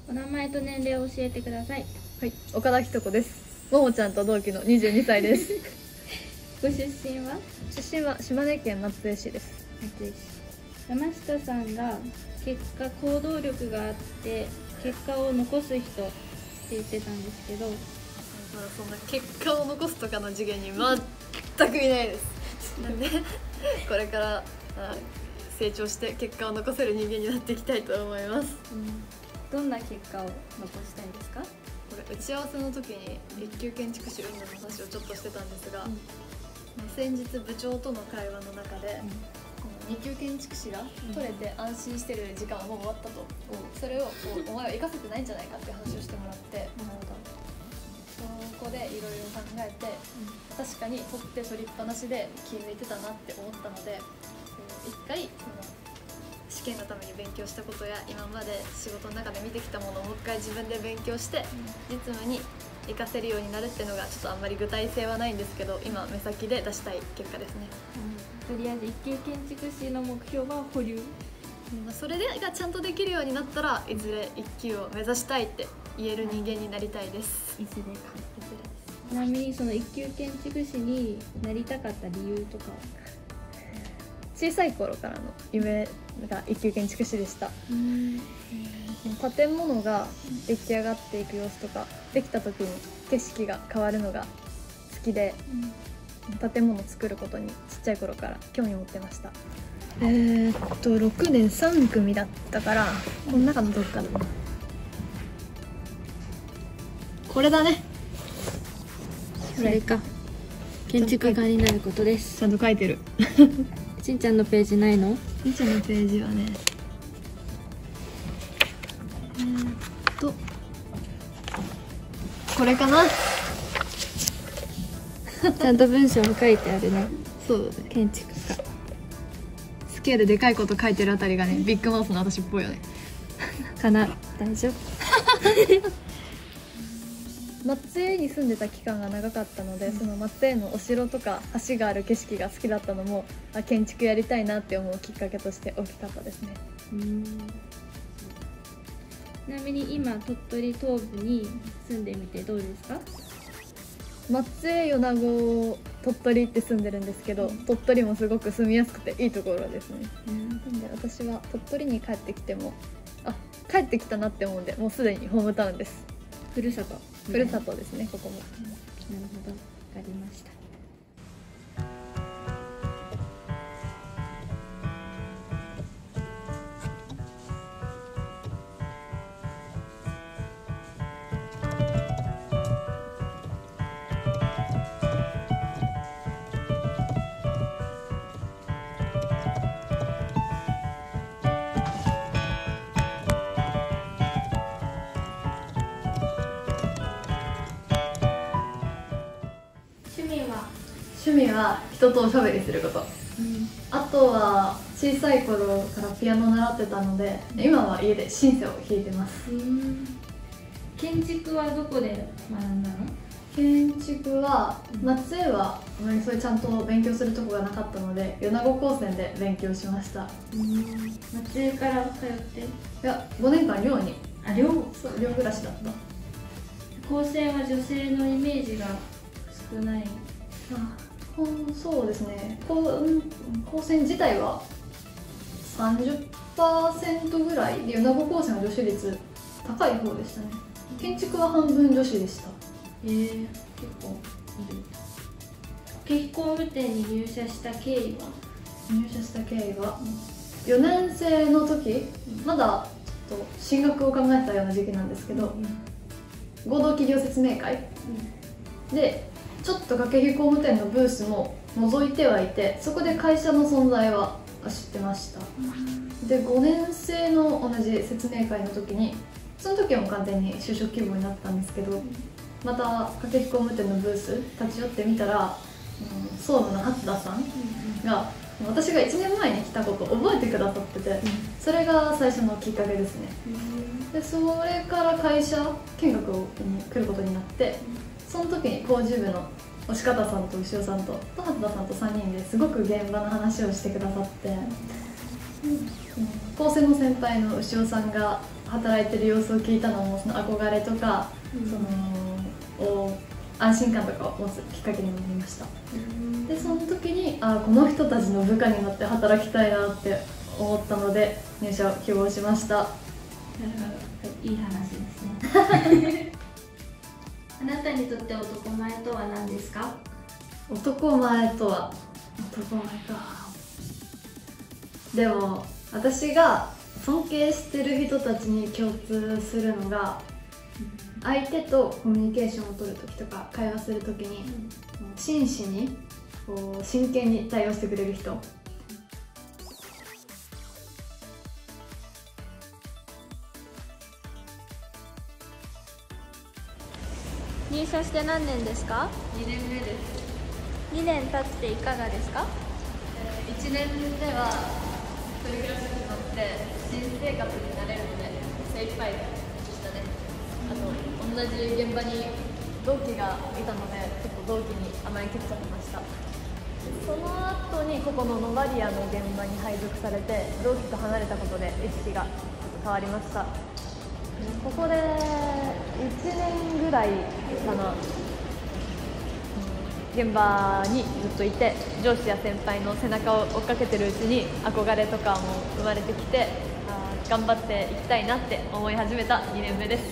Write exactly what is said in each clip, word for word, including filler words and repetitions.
お名前と年齢を教えてください。 はい、岡田ひと子です。ももちゃんと同期のにじゅうにさいです。 ご出身は？ 出身は島根県松江市です。 松江市。山下さんが結果行動力があって結果を残す人って言ってたんですけど、 そんな結果を残すとかの次元に全くいないです。なんでこれから成長して結果を残せる人間になっていきたいと思います。 うん、どんな結果を残したいですか？ これ打ち合わせの時に一級建築士運動の話をちょっとしてたんですが、うん、先日部長との会話の中で、うん、に級建築士が取れて安心してる時間はもう終わったと、うん、それをこうお前は生かせてないんじゃないかって話をしてもらって、なるほど、そこでいろいろ考えて、うん、確かに取って取りっぱなしで気抜いてたなって思ったので、一回その試験のために勉強したことや今まで仕事の中で見てきたものをもう一回自分で勉強して、うん、実務に活かせるようになるっていうのがちょっとあんまり具体性はないんですけど、今目先で出したい結果ですね。 うん、とりあえず一級建築士の目標は保留、 うん、それがちゃんとできるようになったらいずれ一級を目指したいって言える人間になりたいです。 いずれか。ちなみにその一級建築士になりたかった理由とかは？ 小さい頃からの夢が一級建築士でした。うん、建物が出来上がっていく様子とか、できた時に景色が変わるのが好きで、うん、建物を作ることにちっちゃい頃から興味を持ってました。えーっとろくねんさん組だったから、この中のどっかだな、これだね。 それか、建築家になることです。 ちゃんと書いてる。 しんちゃんのページないの？ しんちゃんのページはね、えー、っとこれかな。 ちゃんと文章も書いてあるね。 そうだね。 建築家。 スケールでかいこと書いてるあたりがね、ビッグマウスの私っぽいよね。 かな、大丈夫。 松江に住んでた期間が長かったので、うん、その松江のお城とか橋がある景色が好きだったのも、あ、建築やりたいなって思うきっかけとして大きかったですね。うん、 ちなみに今鳥取東部に住んでみてどうですか？ 松江、米子、鳥取って住んでるんですけど、鳥取もすごく住みやすくていいところですね。うん、なんで私は鳥取に帰ってきても、あ、帰ってきたなって思うんで、もうすでにホームタウンです。 ふるさと。 ふるさとですね、ここも。 うん、なるほど、わかりました。 趣味は人とおしゃべりすること、うん、あとは小さい頃からピアノを習ってたので、今は家でシンセを弾いてます。うん、 建築はどこで学んだの？ 建築は松江はあまりそういうちゃんと勉強するとこがなかったので、米子高専で勉強しました。 うん、松江から通って？いや、ごねんかん寮に。 あ、寮？ そう、寮暮らしだった。 高専は女性のイメージが少ない。 あ、そうですね、高専自体は さんじゅっパーセント ぐらいで、米子高専は女子率高い方でしたね。建築は半分女子でした。 えー、結構いる。景気工務店に入社した経緯は？ 入社した経緯は、よねん生の時、まだちょっと進学を考えてたような時期なんですけど、うん、合同企業説明会、うん、でちょっと掛飛工務店のブースも覗いてはいて、そこで会社の存在は知ってました。でごねん生の同じ説明会の時に、その時はもう完全に就職希望になったんですけど、また掛飛工務店のブース立ち寄ってみたら、うん、総務の初田さんが私がいちねんまえに来たことを覚えてくださってて、それが最初のきっかけですね。でそれから会社見学に来ることになって、その時に工事部の押方さんと牛尾さんと初田さんとさんにんですごく現場の話をしてくださって、うん、高専の先輩の牛尾さんが働いてる様子を聞いたのもその憧れとか、うん、そのを安心感とかを持つきっかけにもなりました、うん、でその時にあこの人たちの部下になって働きたいなって思ったので入社を希望しました。なるほど、いい話ですねあなたにとって男前とは何ですか？ 男前とは男前かでも私が尊敬してる人たちに共通するのが、相手とコミュニケーションを取るときとか会話するときに、うん、真摯にこう真剣に対応してくれる人。 入社して何年ですか？ にねんめです。 にねん経っていかがですか？ えー、いちねんめは一人暮らしになって新生活になれるので精一杯でしたね。あと同じ現場に同期がいたので結構同期に甘えきっちゃってました。その後にここのノバリアの現場に配属されて同期と離れたことで意識がちょっと変わりました。ここでいちねんぐらいかな、現場にずっといて上司や先輩の背中を追っかけてるうちに憧れとかも生まれてきて、あ頑張っていきたいなって思い始めたにねんめです。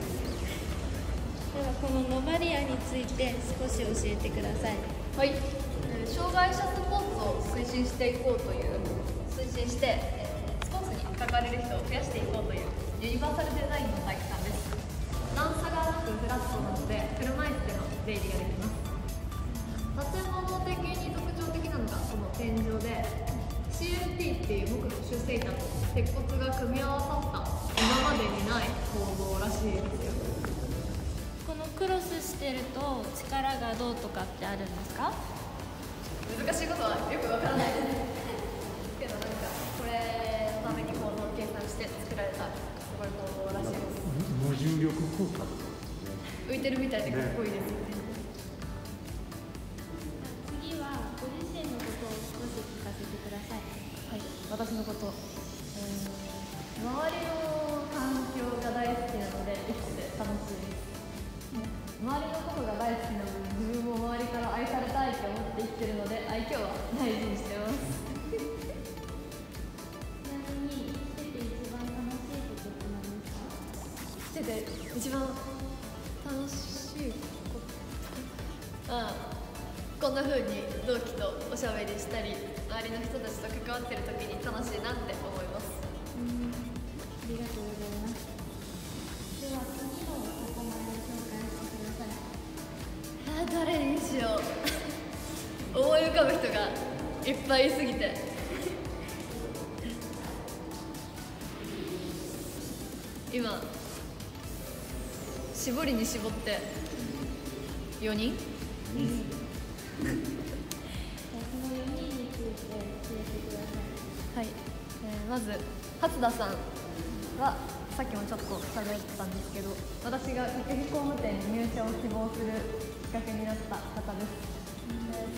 ではこのノバリアについて少し教えてください。 はい、障害者スポーツを推進していこうという推進してスポーツに関われる人を増やしていこうというユニバーサルデザインの体育館です。段差がなくフラットなので車椅子での出入りができます。建物的に特徴的なのがこの天井で シーエルティー っていう木の主成板と鉄骨が組み合わさった今までにない構造らしいですよ。 このクロスしてると力がどうとかってあるんですか？ 難しいことはよくわからないですけど、なんかこれのために構造を計算して作られたすごい構造らしいです。 無重力空間浮いてるみたいでかっこいいですよね。 次はご自身のことを少し聞かせてください。 はい、私のこと、えー、周りの環境が大好きなので生きてて楽しいです。周りのことが大好きなので自分も周りから愛されたいと思って生きてるので愛嬌は大事にしてますちなみに生きてて一番楽しいことって何ですか？ 生きてて一番楽しいことああこんな風に同期とおしゃべりしたり周りの人たちと関わってる時に楽しいなって思います。 うん、ありがとうございます。では次の男前を紹介してください。 あー誰にしよう思い浮かぶ人がいっぱいいすぎて今絞りに絞ってよにん、 そのよにんについて教えてください。 はい、えー、まず初田さんはさっきもちょっと喋ったんですけど、私が客引工務店に入社を希望するきっかけになった方です。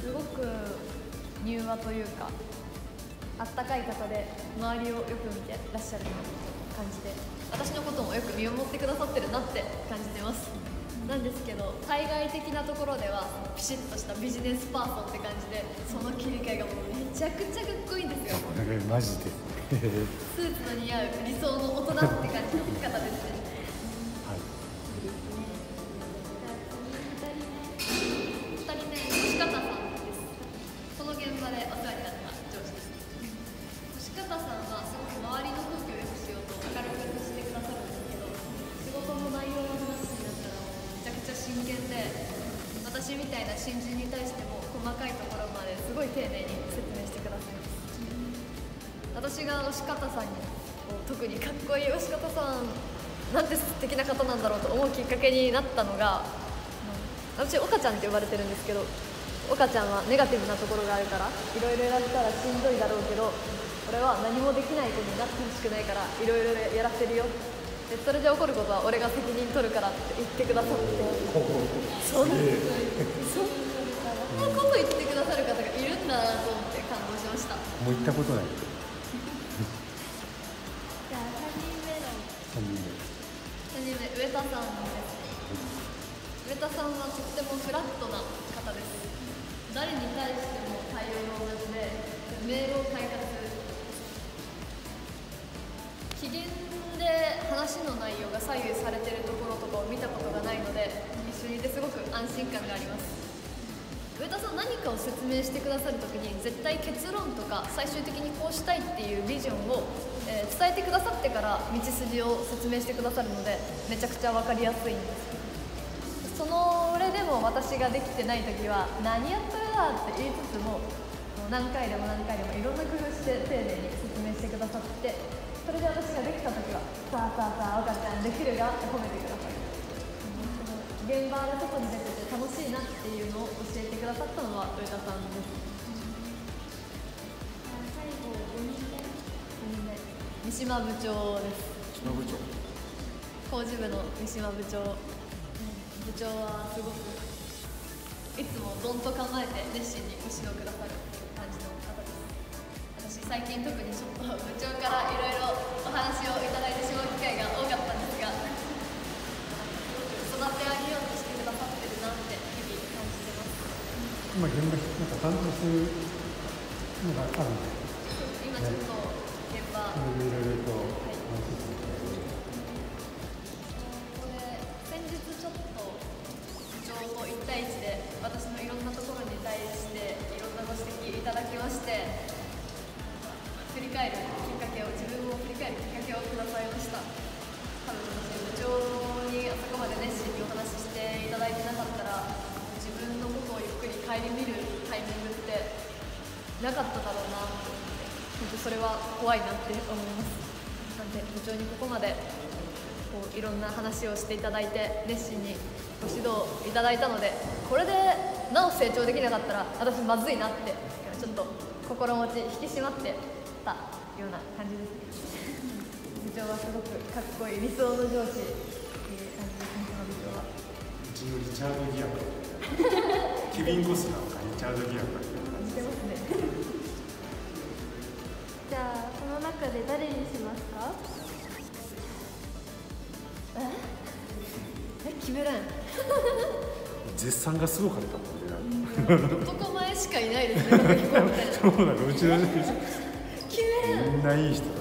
すごく柔和というかあったかい方で周りをよく見てらっしゃるなと感じて、私のこともよく見守ってくださってるなって感じてます。なんですけど対外的なところではピシッとしたビジネスパーソンって感じで、その切り替えがもうめちゃくちゃかっこいいんですよ。 これマジでスーツの似合う理想の大人って感じの生き方ですね。 はい。 ふたりめ吉方さんです。その現場でお世話になった上司です。吉方さんはすごく周りの空気を良くしようと明るくしてくださるんですけど、仕事の内容の話になったらめちゃくちゃ真剣で、私みたいな新人に対しても細かいところまですごい丁寧に説明してくださいます。私が吉方さんに特にかっこいい吉方さんなんて素敵な方なんだろうと思うきっかけになったのが、私岡ちゃんって呼ばれてるんですけど、岡ちゃんはネガティブなところがあるからいろいろやらせたらしんどいだろうけど、俺は何もできない子になってほしくないからいろいろやらせるよ、でそれで起こることは俺が責任取るからって言ってくださって、そんなそんなこと言ってくださる方がいるんだなと思って感動しました。 もう行ったことない。 じゃあさんにんめのさんにんめ。 さんにんめ、上田さんです。上田さんはとってもフラットな方です。誰に対しても対応が同じで、メールを快活。機嫌で話の内容が左右されているところとかを見たことがないので、一緒にいてすごく安心感があります。上田さん、何かを説明してくださるときに絶対結論とか最終的にこうしたいっていうビジョンを、えー、伝えてくださってから道筋を説明してくださるので、めちゃくちゃ分かりやすいんです。その上でも私ができてないときは何やったらって言いつつも、もう何回でも何回でもいろんな工夫して丁寧に説明してくださって、それで私ができたときはさあさあさあ赤ちゃんできるがって褒めてくださる。現場で外に出てて楽しいなっていうのを教えてくださったのは上田さんです。 最後ごにんめ。 ごにんめ、三島部長です。 三島部長。 工事部の三島部長。部長はすごくいつもどんと構えて熱心にご指導くださる感じの方です。私最近特にちょっと部長からいろいろお話をいただいてしまう機会が多かったんですが、育て上げようとしてくださってるなって日々感じてます。 今現場なんか担当するのがあるんで。 今ちょっと現場、 それでいろいろとはい、 話していただいて。 ここで先日ちょっと部長といち対いちで私のいろんなところに対していろんなご指摘いただきまして、振り返るきっかけを、自分を振り返るきっかけをくださいました。多分私部長にあそこまで熱心にお話ししていただいてなかったら、自分のことをゆっくり顧みるタイミングってなかっただろうなと思って、本当それは怖いなって思います。なんで部長にここまでこういろんな話をしていただいて熱心にご指導いただいたので、これでなお成長できなかったら私まずいなってちょっと心持ち引き締まってたような感じですね。部長はすごくかっこいい理想の上司っていう感じですね。部長はうちのリチャード・ギアかケビン・コスナーかリチャード・ギアかっていう感じしてますね。 じゃあこの中で誰にしますか？ ええ決めらん。 絶賛がすごかったもんね。 男前しかいないですね。 そうなの、うちの決めらん。 みんないい人